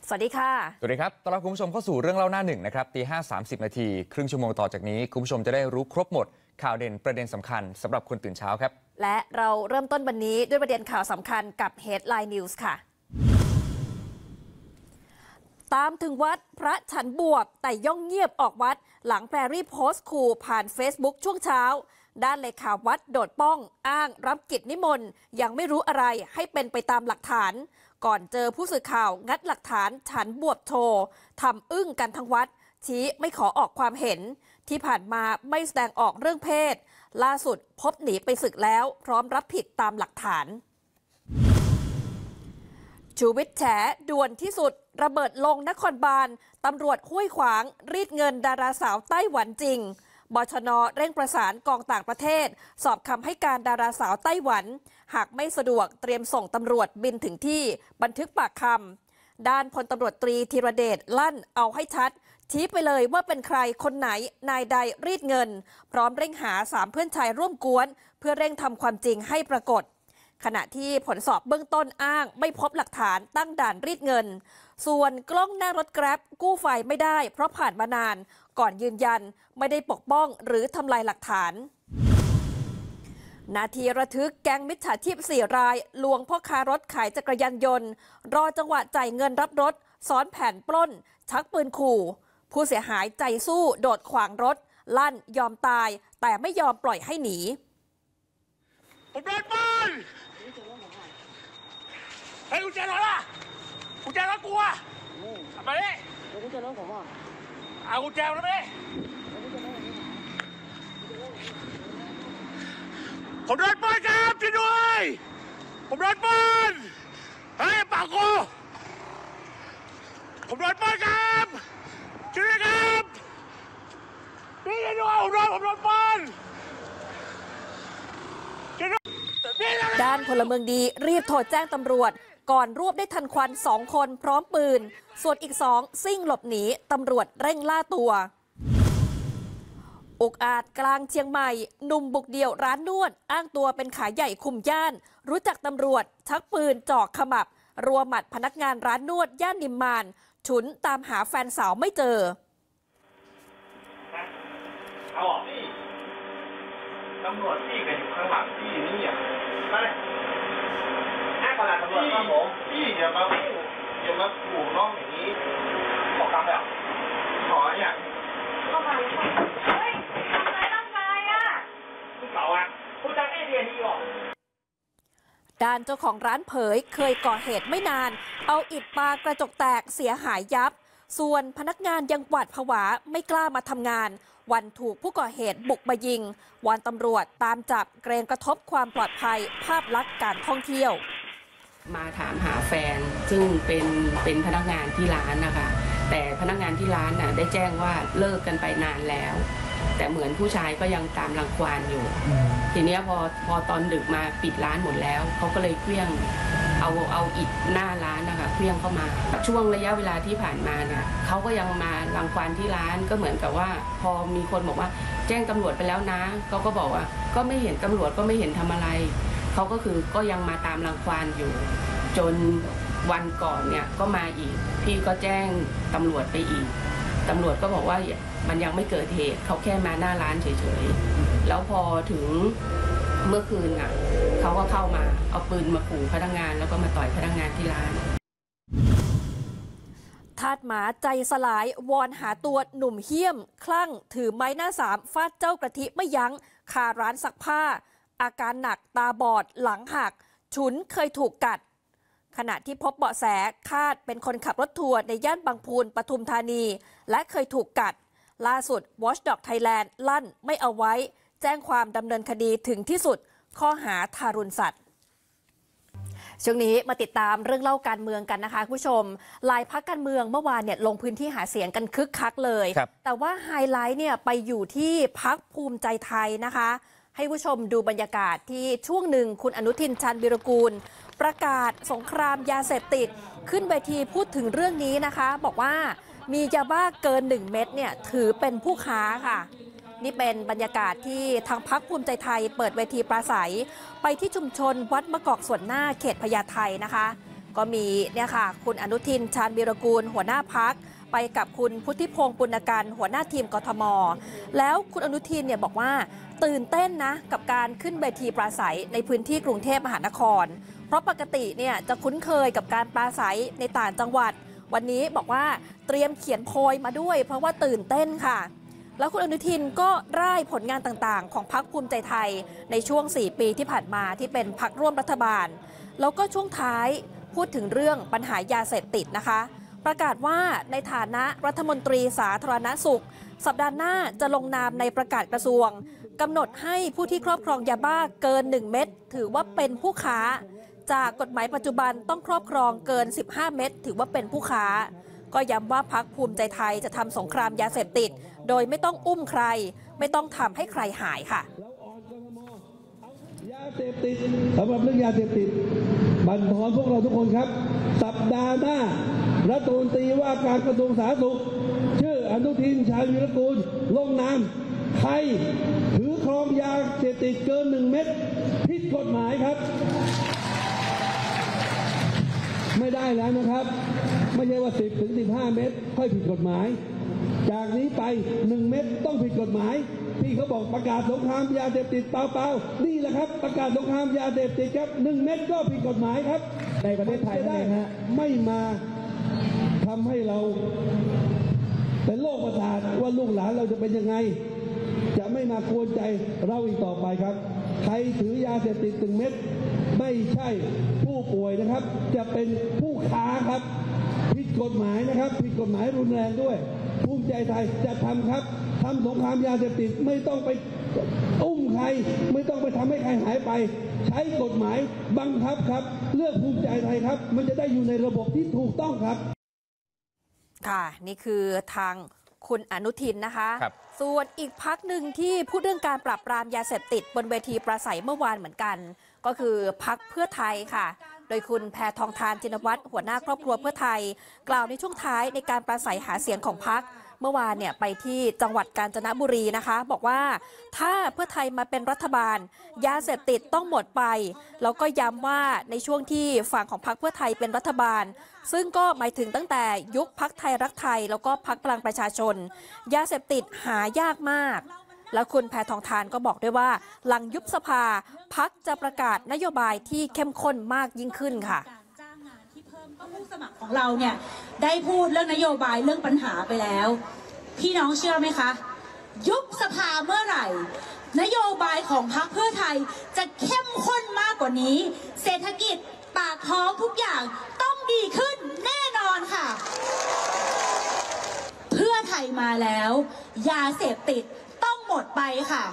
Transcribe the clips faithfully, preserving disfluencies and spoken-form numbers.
สวัสดีค่ะสวัสดีครับต้อนรับคุณผู้ชมเข้าสู่เรื่องเล่าหน้าหนึ่งนะครับตีห้าสามสิบนาทีครึ่งชั่วโมงต่อจากนี้คุณผู้ชมจะได้รู้ครบหมดข่าวเด่นประเด็นสำคัญสำหรับคนตื่นเช้าครับและเราเริ่มต้นวันนี้ด้วยประเด็นข่าวสำคัญกับ Headline News ค่ะตามถึงวัดพระฉันบวบแต่ย่องเงียบออกวัดหลังแพรรี่โพสต์ขู่ผ่าน Facebook ช่วงเช้าด้านเลขาวัดโดดป้องอ้างรับกิจนิมนต์ยังไม่รู้อะไรให้เป็นไปตามหลักฐานก่อนเจอผู้สื่อข่าวงัดหลักฐานฉันบวบโชว์ทำอึ้งกันทั้งวัดชี้ไม่ขอออกความเห็นที่ผ่านมาไม่แสดงออกเรื่องเพศล่าสุดพบหนีไปศึกแล้วพร้อมรับผิดตามหลักฐานชูวิทย์แฉด่วนที่สุดระเบิดลงนครบาลตำรวจห้วยขวางรีดเงินดาราสาวไต้หวันจริงบชน.เร่งประสานกองต่างประเทศสอบคำให้การดาราสาวไต้หวันหากไม่สะดวกเตรียมส่งตำรวจบินถึงที่บันทึกปากคำด้านพลตำรวจตรีธีรเดชลั่นเอาให้ชัดชี้ไปเลยว่าเป็นใครคนไหนนายใดรีดเงินพร้อมเร่งหาสามเพื่อนชายร่วมกวนเพื่อเร่งทำความจริงให้ปรากฏขณะที่ผลสอบเบื้องต้นอ้างไม่พบหลักฐานตั้งด่านรีดเงินส่วนกล้องหน้ารถแกร็บกู้ไฟไม่ได้เพราะผ่านมานานก่อนยืนยันไม่ได้ปกป้องหรือทำลายหลักฐานนาทีระทึกแก๊งมิจฉาชีพสี่รายลวงพ่อค้ารถขายจักรยานยนต์รอจังหวะจ่ายเงินรับรถซ้อนแผนปล้นชักปืนขู่ผู้เสียหายใจสู้โดดขวางรถลั่นยอมตายแต่ไม่ยอมปล่อยให้หนีผมโดนปืนเฮ้ยกุญแจรถอ่ะกุญแจรถกูอ่ะทำไมดิกุญแจรถผมอ่ะเอากุญแจมาดิผมโดนปืนครับช่วยด้วยผมโดนปืนเฮ้ยปากกูผมโดนปืนครับช่วยด้วยครับนี่ช่วยด้วยผมโดนผมโดนปืนด้านพลเมืองดีรีบโทรแจ้งตำรวจก่อนรวบได้ทันควันสองคนพร้อมปืนส่วนอีกสองซิ่งหลบหนีตำรวจเร่งล่าตัวอุกอาจกลางเชียงใหม่หนุ่มบุกเดี่ยวร้านนวดอ้างตัวเป็นขายใหญ่คุมย่านรู้จักตำรวจชักปืนจ่อขมับรัวหมัดพนักงานร้านนวดย่านนิมมานฉุนตามหาแฟนสาวไม่เจอเอาออกนี่ตำรวจพี่กันอยู่ข้างหลังพี่นี่อ่ะไปแค่ประหลาดตำรวจครับผมพี่อย่ามาอย่ามาขู่น้องอย่างนี้ขอคำแบบขออย่างก็มาเฮ้ยทำไรร่างกายอ่ะคุณเก่าอ่ะคุณจะไม่เรียนดีหรอด้านเจ้าของร้านเผยเคยก่อเหตุไม่นานเอาอิฐปากระจกแตกเสียหายยับส่วนพนักงานยังหวาดผวาไม่กล้ามาทำงานวันถูกผู้ก่อเหตุบุกมายิงวันตำรวจตามจับเกรงกระทบความปลอดภัยภาพลักษณ์การท่องเที่ยวมาถามหาแฟนซึ่งเป็นเป็นพนักงานที่ร้านนะคะแต่พนักงานที่ร้านน่ะได้แจ้งว่าเลิกกันไปนานแล้วแต่เหมือนผู้ชายก็ยังตามรังควานอยู่ทีนี้พอพอตอนดึกมาปิดร้านหมดแล้วเขาก็เลยเคลื่องเอาเอาอิฐหน้าร้านนะคะเคลื่องเข้ามาช่วงระยะเวลาที่ผ่านมาเนี่ยเขาก็ยังมารังควานที่ร้านก็เหมือนกับว่าพอมีคนบอกว่าแจ้งตำรวจไปแล้วนะเขาก็บอกว่าก็ไม่เห็นตำรวจก็ไม่เห็นทำอะไรเขาก็คือก็ยังมาตามรังควานอยู่จนวันก่อนเนี่ยก็มาอีกพี่ก็แจ้งตำรวจไปอีกตำรวจก็บอกว่ามันยังไม่เกิดเหตุเขาแค่มาหน้าร้านเฉยๆแล้วพอถึงเมื่อคืนอ่ะเขาก็เข้ามาเอาปืนมาขู่พนักงานแล้วก็มาต่อยพนักงานที่ร้านทาสหมาใจสลายวอนหาตัวหนุ่มเหี้ยมคลั่งถือไม้หน้าสามฟาดเจ้ากะทิไม่ยั้งคาร้านซักผ้าอาการหนักตาบอดหลังหักฉุนเคยถูกกัดขณะที่พบเบาะแสคาดเป็นคนขับรถทัวร์ในย่านบางพูนปทุมธานีและเคยถูกกัดล่าสุด Watchdog Thailand ลั่นไม่เอาไว้แจ้งความดำเนินคดีถึงที่สุดข้อหาทารุณสัตว์ช่วงนี้มาติดตามเรื่องเล่าการเมืองกันนะคะผู้ชมหลายพรรคการเมืองเมื่อวานเนี่ยลงพื้นที่หาเสียงกันคึกคักเลยแต่ว่าไฮไลท์เนี่ยไปอยู่ที่พรรคภูมิใจไทยนะคะให้ผู้ชมดูบรรยากาศที่ช่วงหนึ่งคุณอนุทินชาญวิรากูลประกาศสงครามยาเสพติดขึ้นเวทีพูดถึงเรื่องนี้นะคะบอกว่ามียาบ้าเกินหนึ่งเม็ดเนี่ยถือเป็นผู้ค้าค่ะนี่เป็นบรรยากาศที่ทางพรรคภูมิใจไทยเปิดเวทีปราศัยไปที่ชุมชนวัดมะกอกส่วนหน้าเขตพญาไทนะคะก็มีเนี่ยค่ะคุณอนุทินชาญวีรกูลหัวหน้าพักไปกับคุณพุทธิพงศ์ปุณกันหัวหน้าทีมกทม.แล้วคุณอนุทินเนี่ยบอกว่าตื่นเต้นนะกับการขึ้นเวทีปราศัยในพื้นที่กรุงเทพมหานครเพราะปกติเนี่ยจะคุ้นเคยกับการปราศัยในต่างจังหวัดวันนี้บอกว่าเตรียมเขียนโพยมาด้วยเพราะว่าตื่นเต้นค่ะแล้วคุณอนุทินก็ร่ายผลงานต่างๆของพรรคภูมิใจไทยในช่วงสี่ปีที่ผ่านมาที่เป็นพรรคร่วมรัฐบาลแล้วก็ช่วงท้ายพูดถึงเรื่องปัญหายาเสพติดนะคะประกาศว่าในฐานะรัฐมนตรีสาธารณสุขสัปดาห์หน้าจะลงนามในประกาศกระทรวงกำหนดให้ผู้ที่ครอบครองยาบ้าเกินหนึ่งเม็ดถือว่าเป็นผู้ค้าจากกฎหมายปัจจุบันต้องครอบครองเกินสิบห้าเม็ดถือว่าเป็นผู้ค้าก็ย้ำว่าพรรคภูมิใจไทยจะทำสงครามยาเสพติดโดยไม่ต้องอุ้มใครไม่ต้องทำให้ใครหายค่ะยาเสพติดสำหรับเรื่องยาเสพติดบั่นทอนพวกเราทุกคนครับสัปดาห์หน้ารัฐมนตรีว่าการกระทรวงสาธารณสุขชื่ออนุทินชาญวีรกูลลงนามใครถือครองยาเสพติดเกินหนึ่งเม็ดผิดกฎหมายครับไม่ได้แล้วนะครับไม่ใช่ว่าสิบถึงสิบห้าเม็ดค่อยผิดกฎหมายจากนี้ไปหนึ่งเม็ดต้องผิดกฎหมายที่เขาบอกประกาศสงครามยาเสพติดเปล่าๆนี่แหละครับประกาศสงครามยาเสพติดครับหนึ่งเม็ดก็ผิดกฎหมายครับในประเทศไทยได้ฮะไม่มาทำให้เราเป็นโรคประสาทว่าลูกหลานเราจะเป็นยังไงจะไม่มากวนใจเราอีกต่อไปครับใครถือยาเสพติดหนึ่งเม็ดไม่ใช่ผู้ป่วยนะครับจะเป็นผู้ค้าครับผิดกฎหมายนะครับผิดกฎหมายรุนแรงด้วยภูมิใจไทยจะทำครับทำสงครามยาเสพติดไม่ต้องไปอุ้มใครไม่ต้องไปทำให้ใครหายไปใช้กฎหมายบังคับครับเลือกภูมิใจไทยครับมันจะได้อยู่ในระบบที่ถูกต้องครับค่ะนี่คือทางคุณอนุทินนะคะส่วนอีกพรรคหนึ่งที่พูดเรื่องการปราบปรามยาเสพติดบนเวทีปราศัยเมื่อวานเหมือนกันก็คือพรรคเพื่อไทยค่ะโดยคุณแพทองธารจินวัตรหัวหน้าครอบครัวเพื่อไทยกล่าวในช่วงท้ายในการปราศัยหาเสียงของพรรคเมื่อวานเนี่ยไปที่จังหวัดกาญจนบุรีนะคะบอกว่าถ้าเพื่อไทยมาเป็นรัฐบาลยาเสพติดต้องหมดไปแล้วก็ย้ำว่าในช่วงที่ฝั่งของพรรคเพื่อไทยเป็นรัฐบาลซึ่งก็หมายถึงตั้งแต่ยุคพรรคไทยรักไทยแล้วก็พรรคพลังประชาชนยาเสพติดหายากมากแล้วคุณแพทองธารก็บอกด้วยว่าหลังยุบสภาพรรคจะประกาศนโยบายที่เข้มข้นมากยิ่งขึ้นค่ะผู้สมัครของเราเนี่ยได้พูดเรื่องนโยบายเรื่องปัญหาไปแล้วพี่น้องเชื่อไหมคะยุบสภาเมื่อไหร่นโยบายของพรรคเพื่อไทยจะเข้มข้นมากกว่านี้เศรษฐกิจปากท้องทุกอย่างต้องดีขึ้นแน่นอนค่ะเพื่อไทยมาแล้วยาเสพติดต้องหมดไปค่ะ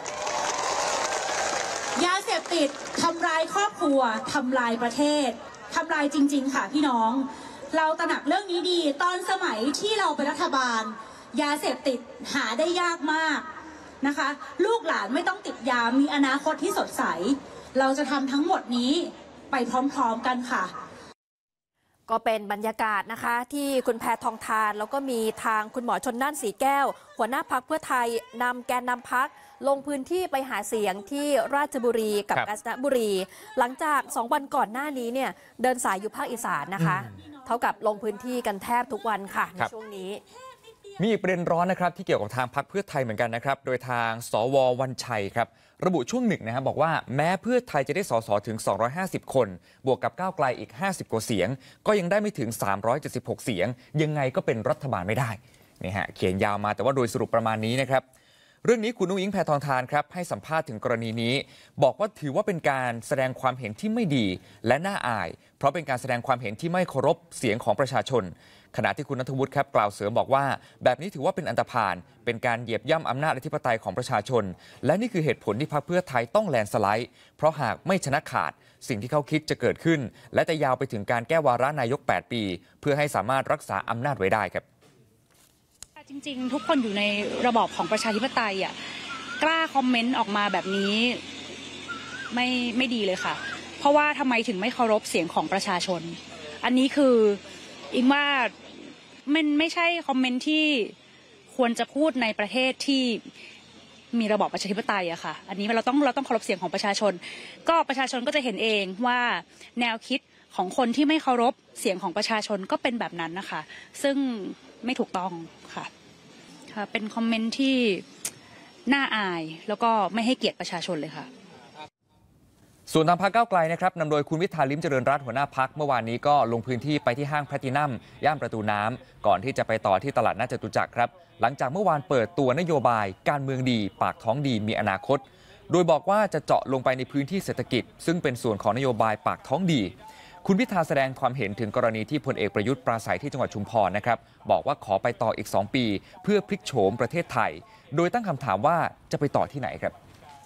ยาเสพติดทำลายครอบครัวทำลายประเทศทำลายจริงๆค่ะพี่น้องเราตระหนักเรื่องนี้ดีตอนสมัยที่เราเป็นรัฐบาลยาเสพติดหาได้ยากมากนะคะลูกหลานไม่ต้องติดยามีอนาคตที่สดใสเราจะทำทั้งหมดนี้ไปพร้อมๆกันค่ะก็เป็นบรรยากาศนะคะที่คุณแพทองธารแล้วก็มีทางคุณหมอชลน่านสีแก้วหัวหน้าพรรคเพื่อไทยนำแกนนำพรรคลงพื้นที่ไปหาเสียงที่ราชบุรีกับกาญจนบุรีหลังจากสองวันก่อนหน้านี้เนี่ยเดินสายอยู่ภาคอีสานนะคะเท่ากับลงพื้นที่กันแทบทุกวันค่ะในช่วงนี้มีอีกประเด็นร้อนนะครับที่เกี่ยวกับทางพรรคเพื่อไทยเหมือนกันนะครับโดยทางสววันชัยครับระบุช่วงหนึ่งนะครับบอกว่าแม้เพื่อไทยจะได้สสถึงสองร้อยห้าสิบคนบวกกับก้าวไกลอีกห้าสิบกว่าเสียงก็ยังได้ไม่ถึงสามร้อยเจ็ดสิบหกเสียงยังไงก็เป็นรัฐบาลไม่ได้นี่ฮะเขียนยาวมาแต่ว่าโดยสรุปประมาณนี้นะครับเรื่องนี้คุณนุ้งอิงแพทองธารครับให้สัมภาษณ์ถึงกรณีนี้บอกว่าถือว่าเป็นการแสดงความเห็นที่ไม่ดีและน่าอายเพราะเป็นการแสดงความเห็นที่ไม่เคารพเสียงของประชาชนขณะที่คุณณัฐวุฒิครับกล่าวเสริมบอกว่าแบบนี้ถือว่าเป็นอันธพาลเป็นการเหยียบย่ำอำนาจอธิปไตยของประชาชนและนี่คือเหตุผลที่พรรคเพื่อไทยต้องแลนด์สไลด์เพราะหากไม่ชนะขาดสิ่งที่เขาคิดจะเกิดขึ้นและจะยาวไปถึงการแก้วาระนายกแปดปีเพื่อให้สามารถรักษาอำนาจไว้ได้ครับจริงๆทุกคนอยู่ในระบอบของประชาธิปไตยอ่ะกล้าคอมเมนต์ออกมาแบบนี้ไม่ไม่ดีเลยค่ะเพราะว่าทำไมถึงไม่เคารพเสียงของประชาชนอันนี้คืออิงว่ามันไม่ใช่คอมเมนต์ที่ควรจะพูดในประเทศที่มีระบอบประชาธิปไตยอะค่ะอันนี้เราต้องเราต้องเคารพเสียงของประชาชนก็ประชาชนก็จะเห็นเองว่าแนวคิดของคนที่ไม่เคารพเสียงของประชาชนก็เป็นแบบนั้นนะคะซึ่งไม่ถูกต้องค่ะค่ะเป็นคอมเมนต์ที่น่าอายแล้วก็ไม่ให้เกียรติประชาชนเลยค่ะส่วนทางพรรคก้าวไกลนะครับนำโดยคุณวิธาลิ้มเจริญรัตน์หัวหน้าพรรคเมื่อวานนี้ก็ลงพื้นที่ไปที่ห้างแพลทินัมย่านประตูน้ำก่อนที่จะไปต่อที่ตลาดนัดจตุจักรครับหลังจากเมื่อวานเปิดตัวนโยบายการเมืองดีปากท้องดีมีอนาคตโดยบอกว่าจะเจาะลงไปในพื้นที่เศรษฐกิจซึ่งเป็นส่วนของนโยบายปากท้องดีคุณพิธาแสดงความเห็นถึงกรณีที่พลเอกประยุทธ์ปราศัยที่จังหวัดชุมพรนะครับบอกว่าขอไปต่ออีกสองปีเพื่อพลิกโฉมประเทศไทยโดยตั้งคำถามว่าจะไปต่อที่ไหนครับ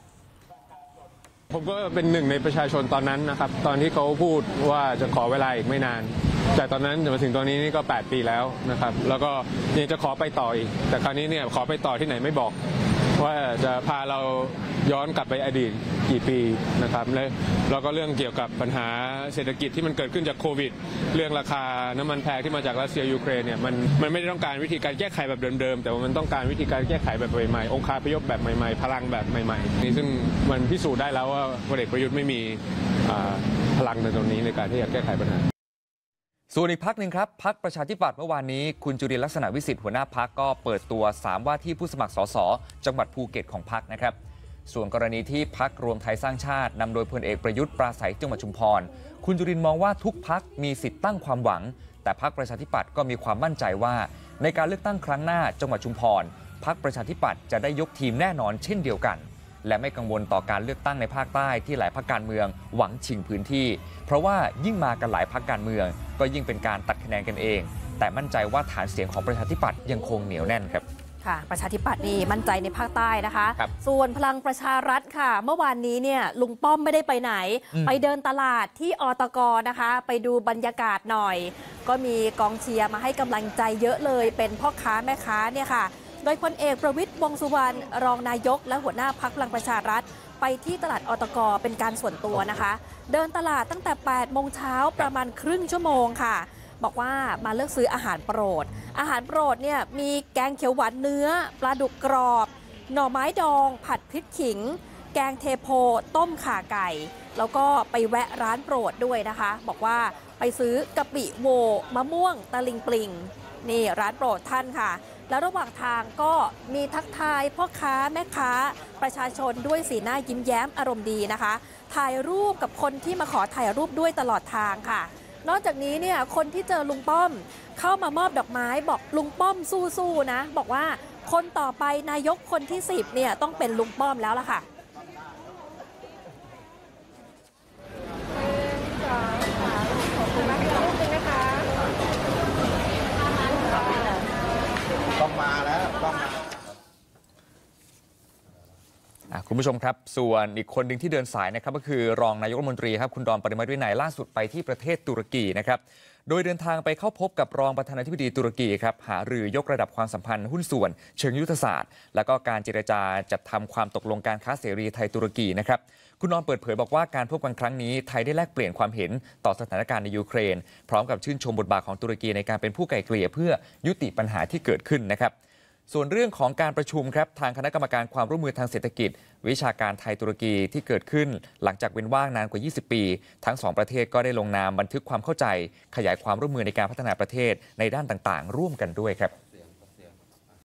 ผมก็เป็นหนึ่งในประชาชนตอนนั้นนะครับตอนที่เขาพูดว่าจะขอเวลาอีกไม่นานจากตอนนั้นจนมาถึงตอนนี้นี่ก็แปดปีแล้วนะครับแล้วก็ยังจะขอไปต่ออีกแต่คราวนี้เนี่ยขอไปต่อที่ไหนไม่บอกว่าจะพาเราย้อนกลับไปอดีตกี่ปีนะครับแล้วก็เรื่องเกี่ยวกับปัญหาเศรษฐกิจที่มันเกิดขึ้นจากโควิดเรื่องราคาน้ำมันแพงที่มาจากรัสเซียยูเครนเนี่ยมันมันไม่ได้ต้องการวิธีการแก้ไขแบบเดิมๆแต่ว่ามันต้องการวิธีการแก้ไขแบบใหม่ๆองค์คาพยพแบบใหม่ๆพลังแบบใหม่ๆนี่ซึ่งมันพิสูจน์ได้แล้วว่าพลเอกประยุทธ์ไม่มีพลังในตรงนี้ในการที่จะแก้ไขปัญหาส่วนอีกพรรคหนึ่งครับพรรคประชาธิปัตย์เมื่อวานนี้คุณจุรินทร์ลักษณะวิสิทธิ์หัวหน้าพรรคก็เปิดตัวสามว่าที่ผู้สมัครสสจังหวัดภูเก็ตของพรรคนะครับส่วนกรณีที่พรรครวมไทยสร้างชาตินำโดยพลเอกประยุทธ์ปราศัยจังหวัดชุมพรคุณจุรินทร์มองว่าทุกพรรคมีสิทธิ์ตั้งความหวังแต่พรรคประชาธิปัตย์ก็มีความมั่นใจว่าในการเลือกตั้งครั้งหน้าจังหวัดชุมพรพรรคประชาธิปัตย์จะได้ยกทีมแน่นอนเช่นเดียวกันและไม่กังวลต่อการเลือกตั้งในภาคใต้ที่หลายพรรคการเมืองหวังชิงพื้นที่เพราะว่ายิ่งมากันหลายพรรคการเมืองก็ยิ่งเป็นการตัดคะแนนกันเองแต่มั่นใจว่าฐานเสียงของประชาธิปัตย์ยังคงเหนียวแน่นครับค่ะประชาธิปัตย์นี่มั่นใจในภาคใต้นะคะส่วนพลังประชารัฐค่ะเมื่อวานนี้เนี่ยลุงป้อมไม่ได้ไปไหนไปเดินตลาดที่อตกนะคะไปดูบรรยากาศหน่อยก็มีกองเชียร์มาให้กำลังใจเยอะเลยเป็นพ่อค้าแม่ค้าเนี่ยค่ะโดยพลเอกประวิตร วงษ์สุวรรณรองนายกและหัวหน้าพรรคพลังประชารัฐไปที่ตลาดอตกเป็นการส่วนตัวนะคะเดินตลาดตั้งแต่แปดโมงเช้าประมาณครึ่งชั่วโมงค่ะบอกว่ามาเลือกซื้ออาหารโปรดอาหารโปรดเนี่ยมีแกงเขียวหวานเนื้อปลาดุกกรอบหน่อไม้ดองผัดพริกขิงแกงเทโพต้มข่าไก่แล้วก็ไปแวะร้านโปรดด้วยนะคะบอกว่าไปซื้อกะปิโวมะม่วงตะลิงปลิงนี่ร้านโปรดท่านค่ะแล้วระหว่างทางก็มีทักทายพ่อค้าแม่ค้าประชาชนด้วยสีหน้ายิ้มแย้มอารมณ์ดีนะคะถ่ายรูปกับคนที่มาขอถ่ายรูปด้วยตลอดทางค่ะนอกจากนี้เนี่ยคนที่เจอลุงป้อมเข้ามามอบดอกไม้บอกลุงป้อมสู้ๆนะบอกว่าคนต่อไปนายกคนที่สิบเนี่ยต้องเป็นลุงป้อมแล้วล่ะค่ะต้องมาแล้วต้องมาคุณผู้ชมครับส่วนอีกคนหนึ่งที่เดินสายนะครับก็คือรองนายกรัฐมนตรีครับคุณดอนปริมาวินัยล่าสุดไปที่ประเทศตุรกีนะครับโดยเดินทางไปเข้าพบกับรองประธานาธิบดีตุรกีครับหารือยกระดับความสัมพันธ์หุ้นส่วนเชิงยุทธศาสตร์และก็การเจรจาจัดทำความตกลงการค้าเสรีไทยตุรกีนะครับคุณดอนเปิดเผยบอกว่าการพบกันครั้งนี้ไทยได้แลกเปลี่ยนความเห็นต่อสถานการณ์ในยูเครนพร้อมกับชื่นชมบทบาทของตุรกีในการเป็นผู้ไกล่เกลี่ยเพื่อยุติปัญหาที่เกิดขึ้นนะครับส่วนเรื่องของการประชุมครับทางคณะกรรมการความร่วมมือทางเศรษฐกิจวิชาการไทยตุรกีที่เกิดขึ้นหลังจากเว้นว่างนานกว่ายี่สิบปีทั้งสองประเทศก็ได้ลงนามบันทึกความเข้าใจขยายความร่วมมือในการพัฒนาประเทศในด้านต่างๆร่วมกันด้วยครับ